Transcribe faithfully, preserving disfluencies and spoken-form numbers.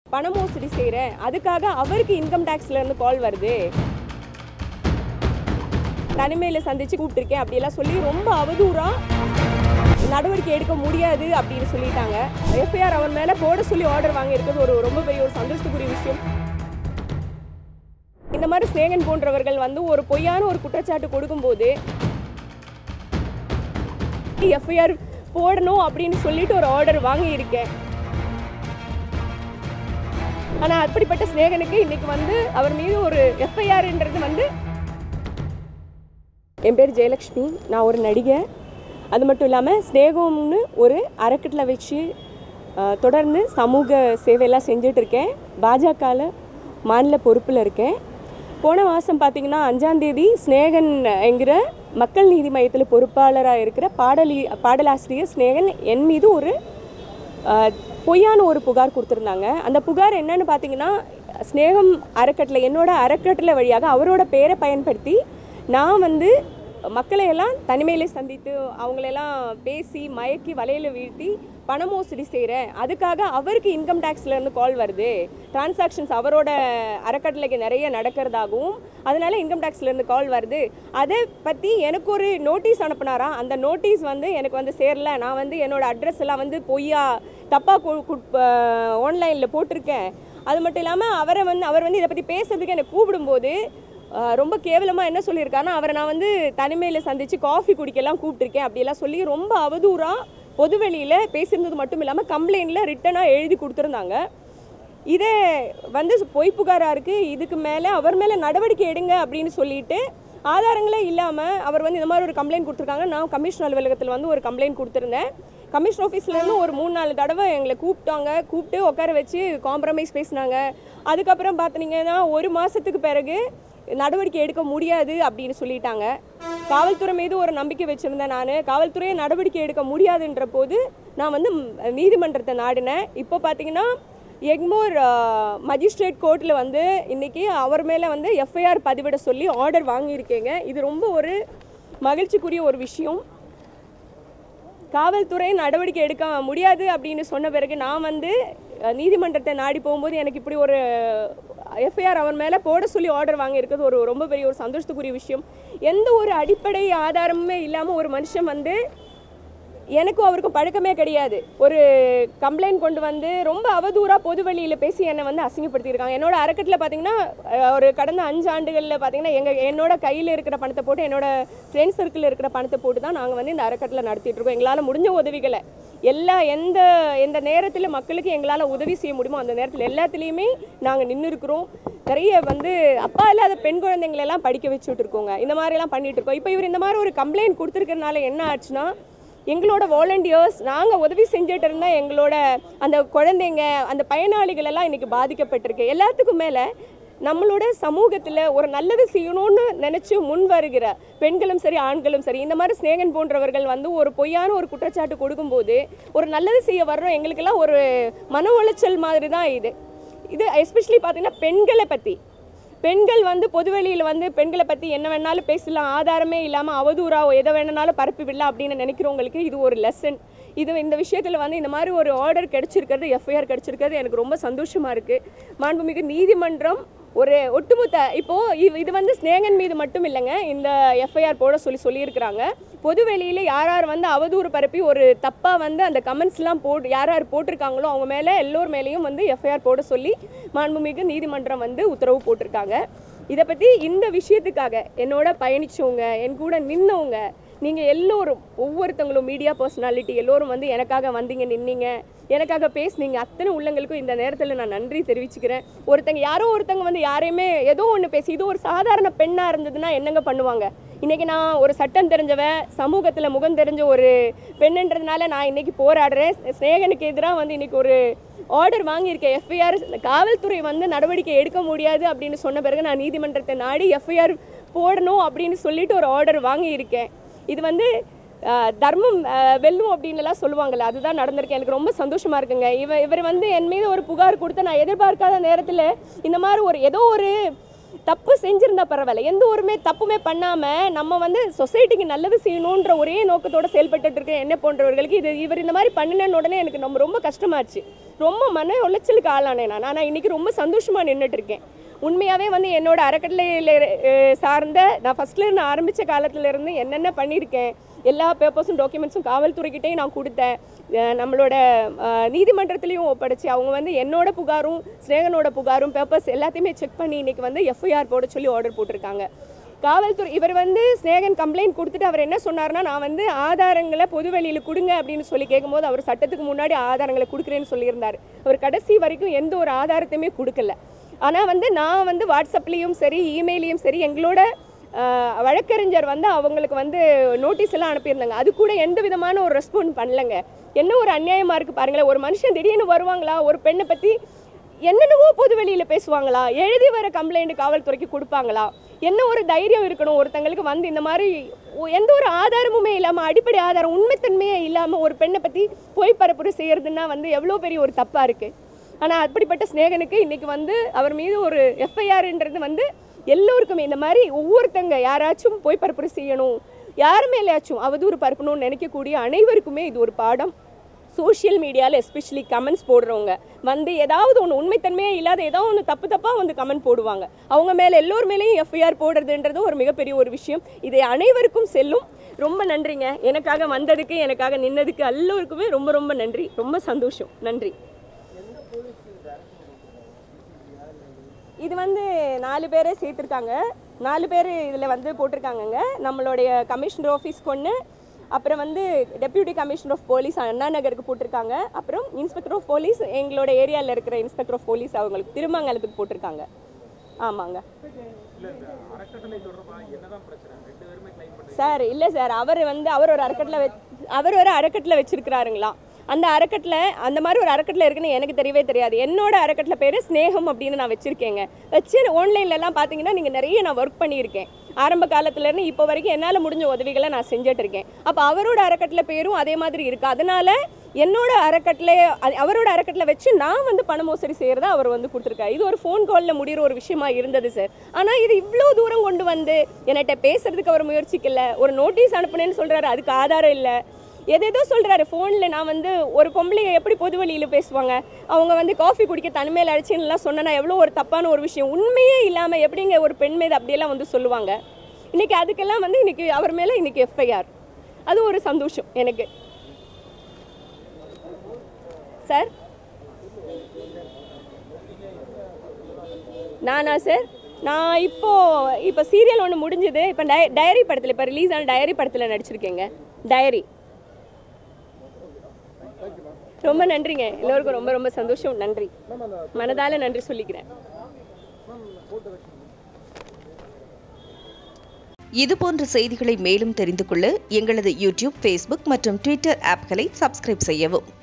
பண மோசடி செய்கிறேன், அதுக்காக அவருக்கு இன்கம் டேக்ஸ்லேருந்து கால் வருது, தனிமையில் சந்தித்து கூப்பிட்டுருக்கேன் அப்படியெல்லாம் சொல்லி ரொம்ப அவதூறாக நடவடிக்கை எடுக்க முடியாது அப்படின்னு சொல்லிட்டாங்க. எஃப்ஐஆர் அவர் மேலே போட சொல்லி ஆர்டர் வாங்கியிருக்கிறது ஒரு ரொம்ப பெரிய ஒரு சந்தோஷத்துக்குரிய விஷயம். இந்த மாதிரி ஸ்நேகன் போன்றவர்கள் வந்து ஒரு பொய்யான ஒரு குற்றச்சாட்டு கொடுக்கும்போது எஃப்ஐஆர் போடணும் அப்படின்னு சொல்லிட்டு ஒரு ஆர்டர் வாங்கியிருக்கேன். ஆனால் அப்படிப்பட்ட ஸ்நேகனுக்கு இன்னைக்கு வந்து அவர் மீது ஒரு எஃப்ஐஆர்ன்றது வந்து, என் பேர் ஜெயலக்ஷ்மி, நான் ஒரு நடிகை. அது மட்டும் இல்லாமல் ஸ்நேகம்னு ஒரு அறக்கட்டளை வச்சு தொடர்ந்து சமூக சேவையெல்லாம் செஞ்சிட்ருக்கேன். பாஜகவில் மாநில பொறுப்பில் இருக்கேன். போன மாதம் பார்த்திங்கன்னா அஞ்சாந்தேதி ஸ்நேகன் என்கிற மக்கள் நீதி மையத்தில் பொறுப்பாளராக இருக்கிற பாடலி பாடலாசிரியர் ஸ்நேகன் என் மீது ஒரு பொய்யான ஒரு புகார் கொடுத்துருந்தாங்க. அந்த புகார் என்னன்னு பார்த்தீங்கன்னா, ஸ்நேகம் அறக்கட்டளை என்னோட அறக்கட்டளை வழியாக அவரோட பேரை பயன்படுத்தி நான் வந்து மக்களை எல்லாம் தனிமையிலே சந்தித்து அவங்களெல்லாம் பேசி மயக்கி வலையில் வீழ்த்தி பண மோசடி செய்கிறேன், அதுக்காக அவருக்கு இன்கம் டேக்ஸ்லேருந்து கால் வருது, டிரான்சாக்ஷன்ஸ் அவரோட அறக்கட்டளைக்கு நிறைய நடக்கிறதாகவும் அதனால் இன்கம் டேக்ஸ்லேருந்து கால் வருது, அதை பற்றி எனக்கு ஒரு நோட்டீஸ் அனுப்புனாராம். அந்த நோட்டீஸ் வந்து எனக்கு வந்து சேரல, நான் வந்து என்னோடய அட்ரஸ் எல்லாம் வந்து பொய்யா தப்பாக ஆன்லைனில் போட்டிருக்கேன். அது மட்டும் இல்லாமல் அவரை வந்து அவர் வந்து இதை பற்றி பேசுறதுக்கு என்னை கூப்பிடும்போது ரொம்ப கேவலமாக என்ன சொல்லியிருக்காருன்னா, அவரை நான் வந்து தனிமையில் சந்தித்து காஃபி குடிக்கலாம் கூப்பிட்டுருக்கேன் அப்படியெல்லாம் சொல்லி ரொம்ப அவதூறாக பொதுவெளியில் பேசியிருந்தது மட்டும் இல்லாமல் கம்ப்ளைண்ட்டில் ரிட்டனாக எழுதி கொடுத்துருந்தாங்க. இதே வந்து பொய் புகாராக இருக்குது, இதுக்கு மேலே அவர் மேலே நடவடிக்கை எடுங்க அப்படின்னு சொல்லிட்டு ஆதாரங்களே இல்லாமல் அவர் வந்து இந்த மாதிரி ஒரு கம்ப்ளைண்ட் கொடுத்துருக்காங்க. நான் கமிஷன் அலுவலகத்தில் வந்து ஒரு கம்ப்ளைண்ட் கொடுத்துருந்தேன். கமிஷன் ஆஃபீஸ்லேருந்து ஒரு மூணு நாலு தடவை எங்களை கூப்பிட்டாங்க, கூப்பிட்டு உட்கார வச்சு காம்ப்ரமைஸ் பேசினாங்க. அதுக்கப்புறம் பார்த்தீங்கன்னா ஒரு மாதத்துக்கு பிறகு நடவடிக்கை எடுக்க முடியாது அப்படின்னு சொல்லிட்டாங்க. காவல்துறை மீது ஒரு நம்பிக்கை வச்சுருந்தேன். நான் காவல்துறையை நடவடிக்கை எடுக்க முடியாதுன்ற போது நான் வந்து நீதிமன்றத்தை நாடினேன். இப்போ பார்த்தீங்கன்னா எக்மோர் மஜிஸ்ட்ரேட் கோர்ட்டில் வந்து இன்றைக்கி அவர் மேலே வந்து எஃப்ஐஆர் பதிவிட சொல்லி ஆர்டர் வாங்கியிருக்கேங்க. இது ரொம்ப ஒரு மகிழ்ச்சிக்குரிய ஒரு விஷயம். காவல்துறை நடவடிக்கை எடுக்க முடியாது அப்படின்னு சொன்ன பிறகு நான் வந்து நீதிமன்றத்தை நாடி போகும்போது எனக்கு இப்படி ஒரு எஃப்ஐஆர் அவர் மேலே போட சொல்லி ஆர்டர் வாங்கியிருக்கிறது ஒரு ரொம்ப பெரிய ஒரு சந்தோஷத்துக்குரிய விஷயம். எந்த ஒரு அடிப்படை ஆதாரமுமே இல்லாமல் ஒரு மனுஷன் வந்து, எனக்கும் அவருக்கும் பழக்கமே கிடையாது, ஒரு கம்ப்ளைண்ட் கொண்டு வந்து ரொம்ப அவதூறாக பொது வழியில் பேசி என்னை வந்து அசிங்கப்படுத்தியிருக்காங்க. என்னோட அறக்கட்டளை பார்த்திங்கன்னா ஒரு கடந்த அஞ்சு ஆண்டுகளில் பார்த்திங்கன்னா எங்கள் என்னோட கையில் இருக்கிற பணத்தை போட்டு, என்னோட ஃப்ரெண்ட்ஸ் சர்க்கிளில் இருக்கிற பணத்தை போட்டு தான் நாங்கள் வந்து இந்த அறக்கட்டளை நடத்திட்டுருக்கோம். எங்களால் முடிஞ்ச உதவிகளை எல்லா எந்த எந்த நேரத்தில் மக்களுக்கு எங்களால் உதவி செய்ய முடியுமோ அந்த நேரத்தில் எல்லாத்துலேயுமே நாங்கள் நின்று இருக்கிறோம். நிறைய வந்து அப்பா இல்லாத பெண் குழந்தைங்களெல்லாம் படிக்க வச்சுட்டு இருக்கோங்க. இந்த மாதிரிலாம் பண்ணிகிட்டு இருக்கோம். இப்போ இவர் இந்த மாதிரி ஒரு கம்ப்ளைண்ட் கொடுத்துருக்கறனால என்ன ஆச்சுன்னா, எங்களோட வாலண்டியர்ஸ் நாங்கள் உதவி செஞ்சுட்டு இருந்தால் எங்களோட அந்த குழந்தைங்க அந்த பயனாளிகள் எல்லாம் இன்றைக்கி பாதிக்கப்பட்டிருக்கு. எல்லாத்துக்கும் மேலே நம்மளோட சமூகத்தில் ஒரு நல்லது செய்யணும்னு நினச்சி முன் வருகிற பெண்களும் சரி ஆண்களும் சரி, இந்த மாதிரி ஸ்நேகன் போன்றவர்கள் வந்து ஒரு பொய்யான ஒரு குற்றச்சாட்டு கொடுக்கும்போது ஒரு நல்லது செய்ய வர்றோம் எங்களுக்கெல்லாம் ஒரு மன உளைச்சல் மாதிரி தான் இது. இது எஸ்பெஷலி பார்த்திங்கன்னா பெண்களை பற்றி, பெண்கள் வந்து பொதுவெளியில் வந்து பெண்களை பற்றி என்ன வேணாலும் பேசலாம், ஆதாரமே இல்லாமல் அவதூறாக எதை வேணுனாலும் பரப்பி விடலாம் அப்படின்னு நினைக்கிறவங்களுக்கு இது ஒரு லெசன். இது இந்த விஷயத்தில் வந்து இந்த மாதிரி ஒரு ஆர்டர் கிடச்சிருக்கிறது, எஃப்ஐஆர் கிடச்சிருக்கிறது எனக்கு ரொம்ப சந்தோஷமாக இருக்குது. மாண்புமிகு நீதிமன்றம் ஒரு ஒட்டுமொத்த இப்போது இது வந்து ஸ்நேகன் மீது மட்டும் இல்லைங்க, இந்த எஃப்ஐஆர் போட சொல்லி சொல்லியிருக்கிறாங்க. பொது வெளியில் யார் யார் வந்து அவதூறு பரப்பி ஒரு தப்பாக வந்து அந்த கமெண்ட்ஸ்லாம் போட்டு யார் யார் போட்டிருக்காங்களோ அவங்க மேலே எல்லோர் மேலேயும் வந்து எஃப்ஐஆர் போட சொல்லி மாண்புமிகு நீதிமன்றம் வந்து உத்தரவு போட்டிருக்காங்க. இதை பற்றி இந்த விஷயத்துக்காக என்னோட பயணித்தவங்க, என் கூட நின்னவங்க, நீங்கள் எல்லோரும் ஒவ்வொருத்தவங்களும் மீடியா பர்சனாலிட்டி எல்லோரும் வந்து எனக்காக வந்தீங்க, நின்னீங்க, எனக்காக பேசுனீங்க. அத்தனை உள்ளங்களுக்கும் இந்த நேரத்தில் நான் நன்றி தெரிவிச்சுக்கிறேன். ஒருத்தங்க யாரோ ஒருத்தங்க வந்து யாரையுமே ஏதோ ஒன்று பேசி, இது ஒரு சாதாரண பெண்ணாக இருந்ததுன்னா என்னங்க பண்ணுவாங்க? இன்றைக்கி நான் ஒரு சட்டம் தெரிஞ்சவன், சமூகத்தில் முகம் தெரிஞ்ச ஒரு பெண்ணுன்றதுனால நான் இன்றைக்கி போராடுறேன். ஸ்நேகனுக்கு எதிராக வந்து இன்றைக்கி ஒரு ஆர்டர் வாங்கியிருக்கேன். எஃப்ஐஆர் காவல்துறை வந்து நடவடிக்கை எடுக்க முடியாது அப்படின்னு சொன்ன பிறகு நான் நீதிமன்றத்தை நாடி எஃப்ஐஆர் போடணும் அப்படின்னு சொல்லிட்டு ஒரு ஆர்டர் வாங்கியிருக்கேன். இது வந்து தர்மம் வெல்லும் அப்படின்னுலாம் சொல்லுவாங்கள்ல, அதுதான் நடந்திருக்கு. எனக்கு ரொம்ப சந்தோஷமாக இருக்குங்க. இவ இவர் வந்து என் மீது ஒரு புகார் கொடுத்து நான் எதிர்பார்க்காத நேரத்தில் இந்த மாதிரி ஒரு ஏதோ ஒரு தப்பு செஞ்சிருந்தா பரவாயில்ல, எந்த ஒருமே தப்புமே பண்ணாமல் நம்ம வந்து சொசைட்டிக்கு நல்லது செய்யணுன்ற ஒரே நோக்கத்தோடு செயல்பட்டு இருக்க என்ன போன்றவர்களுக்கு இது இவர் இந்த மாதிரி பண்ணினேன்னு உடனே எனக்கு நம்ம ரொம்ப கஷ்டமாச்சு, ரொம்ப மன உளைச்சலுக்கு ஆளானேன் நான். ஆனால் இன்றைக்கி ரொம்ப சந்தோஷமாக நின்றுட்டு இருக்கேன். உண்மையாகவே வந்து என்னோட அறக்கட்டளையில் சார்ந்த நான் ஃபஸ்ட்லேருந்து ஆரம்பித்த காலத்துலேருந்து என்னென்ன பண்ணியிருக்கேன், எல்லா பேப்பர்ஸும் டாக்குமெண்ட்ஸும் காவல்துறைக்கிட்டையும் நான் கொடுத்தேன், நம்மளோட நீதிமன்றத்துலேயும் ஒப்படைச்சி அவங்க வந்து என்னோட புகாரும் ஸ்நேகனோட புகாரும் பேப்பர்ஸ் எல்லாத்தையுமே செக் பண்ணி இன்றைக்கி வந்து எஃப்ஐஆர் போட சொல்லி ஆர்டர் போட்டிருக்காங்க. காவல்துறை இவர் வந்து ஸ்நேகன் கம்ப்ளைண்ட் கொடுத்துட்டு அவர் என்ன சொன்னார்னா, நான் வந்து ஆதாரங்களை பொதுவெளியில் கொடுங்க அப்படின்னு சொல்லி கேட்கும்போது அவர் சட்டத்துக்கு முன்னாடி ஆதாரங்களை கொடுக்குறேன்னு சொல்லியிருந்தார். அவர் கடைசி வரைக்கும் எந்த ஒரு ஆதாரத்தையுமே கொடுக்கல. ஆனால் வந்து நான் வந்து வாட்ஸ்அப்லேயும் சரி இமெயிலையும் சரி எங்களோட வழக்கறிஞர் வந்து அவங்களுக்கு வந்து நோட்டீஸ் எல்லாம் அனுப்பியிருந்தாங்க. அது கூட எந்த விதமான ஒரு ரெஸ்பாண்ட் பண்ணலைங்க. என்ன ஒரு அநியாயமாக இருக்குது பாருங்களேன். ஒரு மனுஷன் திடீர்னு வருவாங்களா, ஒரு பெண்ணை பற்றி என்னென்னவோ பொது வெளியில் பேசுவாங்களா, எழுதி வர கம்ப்ளைண்ட் காவல்துறைக்கு கொடுப்பாங்களா, என்ன ஒரு தைரியம் இருக்கணும் ஒருத்தங்களுக்கு வந்து இந்த மாதிரி எந்த ஒரு ஆதாரமுமே இல்லாமல், அடிப்படை ஆதாரம் உண்மைத்தன்மையே இல்லாமல் ஒரு பெண்ணை பற்றி பொய் பரப்புரை செய்கிறதுனா வந்து எவ்வளோ பெரிய ஒரு தப்பாக இருக்குது. ஆனால் அப்படிப்பட்ட ஸ்நேகனுக்கு இன்றைக்கி வந்து அவர் மீது ஒரு எஃப்ஐஆர்ன்றது வந்து எல்லோருக்குமே இந்த மாதிரி ஒவ்வொருத்தங்க யாராச்சும் போய் பரப்புரை செய்யணும், யாருமே இல்லையாச்சும் அவதூறு பரப்பணும்னு நினைக்கக்கூடிய அனைவருக்குமே இது ஒரு பாடம். சோஷியல் மீடியாவில் எஸ்பெஷலி கமெண்ட்ஸ் போடுறவங்க வந்து ஏதாவது ஒன்று உண்மைத்தன்மையே இல்லாத ஏதாவது ஒன்று தப்பு தப்பாக வந்து கமெண்ட் போடுவாங்க. அவங்க மேலே எல்லோர் மேலேயும் எஃப்ஐஆர் போடுறதுன்றது ஒரு மிகப்பெரிய ஒரு விஷயம். இது அனைவருக்கும் செல்லும். ரொம்ப நன்றிங்க, எனக்காக வந்ததுக்கு எனக்காக நின்னதுக்கு எல்லோருக்குமே ரொம்ப ரொம்ப நன்றி. ரொம்ப சந்தோஷம். நன்றி. இது வந்து நாலு பேரை சேர்த்துருக்காங்க. நாலு பேர் இதில் வந்து போட்டிருக்காங்கங்க. நம்மளுடைய கமிஷனர் ஆஃபீஸ் கொண்டு, அப்புறம் வந்து deputy commissioner of police Anna நகருக்கு போட்டிருக்காங்க, அப்புறம் இன்ஸ்பெக்டர் ஆஃப் போலீஸ் எங்களோட ஏரியாவில் இருக்கிற இன்ஸ்பெக்டர் ஆஃப் போலீஸ் அவங்களுக்கு திருமங்கலத்துக்கு போட்டிருக்காங்க. ஆமாங்க சார். இல்லை சார், அவர் வந்து அவர் ஒரு அறக்கட்டளை அவர் ஒரு அறக்கட்டளை வச்சிருக்கிறாருங்களா. அந்த அறக்கட்டளை அந்த மாதிரி ஒரு அறக்கட்டளை இருக்குன்னு எனக்கு தெரியவே தெரியாது. என்னோட அறக்கட்டளை பேர் ஸ்நேகம் அப்படின்னு நான் வச்சுருக்கேங்க. வச்சு ஆன்லைன்லலாம் பார்த்தீங்கன்னா நீங்கள் நிறைய நான் ஒர்க் பண்ணியிருக்கேன். ஆரம்ப காலத்துலேருந்து இப்போ வரைக்கும் என்னால் முடிஞ்ச உதவிகளை நான் செஞ்சுட்டு இருக்கேன். அப்போ அவரோட அறக்கட்டளை பேரும் அதே மாதிரி இருக்குது. அதனால் என்னோட அறக்கட்டளை அவரோட அறக்கட்டளை வச்சு நான் வந்து பண மோசடி செய்கிறத அவர் வந்து கொடுத்துருக்காரு. இது ஒரு ஃபோன் காலில் முடிகிற ஒரு விஷயமா இருந்தது சார். ஆனால் இது இவ்வளோ தூரம் கொண்டு வந்து என்கிட்ட பேசுறதுக்கு அவர் முயற்சிக்கல. ஒரு நோட்டீஸ் அனுப்புனேன்னு சொல்கிறாரு, அதுக்கு ஆதாரம் இல்லை. எதேதோ சொல்கிறாரு ஃபோனில். நான் வந்து ஒரு பொம்பளையை எப்படி பொது வழியில் பேசுவாங்க, அவங்க வந்து காஃபி குடிக்க தனிமையில் அடிச்சுன்னுலாம் சொன்னா எவ்வளோ ஒரு தப்பான ஒரு விஷயம். உண்மையே இல்லாமல் எப்படிங்க ஒரு பெண் மீது அப்படியெல்லாம் வந்து சொல்லுவாங்க. இன்றைக்கி அதுக்கெல்லாம் வந்து இன்றைக்கி அவர் மேலே இன்றைக்கி எஃப்ஐஆர். அது ஒரு சந்தோஷம் எனக்கு சார். நானா சார், நான் இப்போது இப்போ சீரியல் ஒன்று முடிஞ்சது. இப்போ டய டைரி படத்தில் இப்போ ரிலீஸ் ஆன டைரி படத்தில் நடிச்சிருக்கேங்க. டைரி. ரொம்ப நன்றிங்க எல்லோருக்கும். ரொம்ப ரொம்ப சந்தோஷம். நன்றி, மனதால நன்றி சொல்லிக்கிறேன். இதுபோன்ற செய்திகளை மேலும் தெரிந்து கொள்ள எங்களது யூடியூப், ஃபேஸ்புக் மற்றும் ட்விட்டர் ஆப்களை சப்ஸ்கிரைப் செய்யவும்.